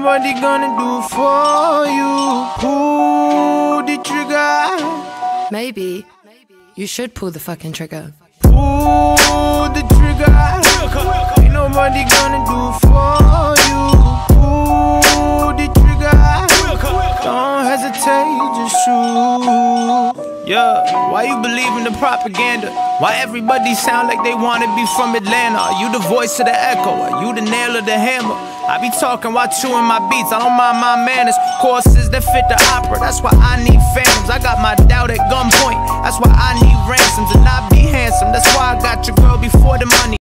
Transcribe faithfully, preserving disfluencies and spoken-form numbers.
nobody gonna do for you. Pull the trigger. Maybe you should pull the fucking trigger. Pull the trigger. Ain't nobody gonna do for you. Pull the trigger. Don't hesitate, just shoot. Yeah, why you believe in the propaganda? Why everybody sound like they wanna be from Atlanta? Are you the voice of the echo? Are you the nail of the hammer? I be talking while chewing my beats, I don't mind my manners. Courses that fit the opera, that's why I need phantoms. I got my doubt at gunpoint, that's why I need ransoms. And I be handsome, that's why I got your girl before the money.